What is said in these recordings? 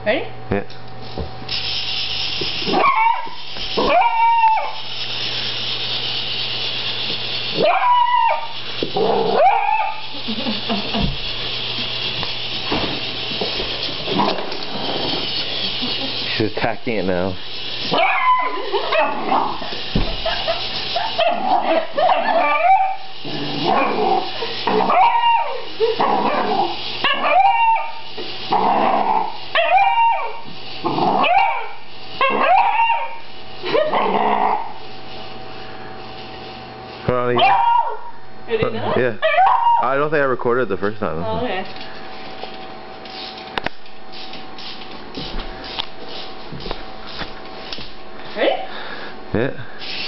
Ready? Yeah. She's attacking it now. Hold on again. Ready now? Yeah. I don't think I recorded the first time. Oh, okay. Ready? Yeah.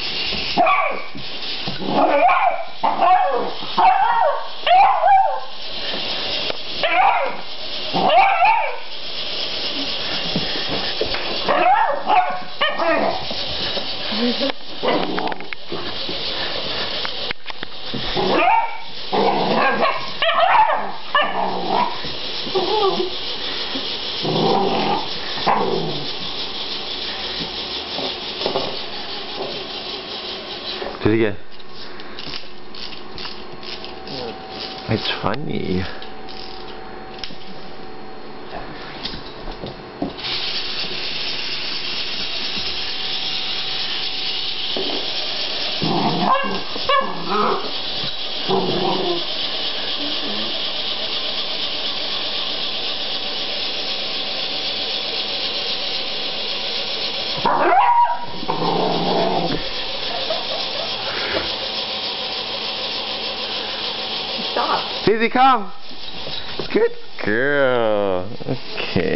Do it again. It's funny. Stop. Daisy, come. Good girl. Okay.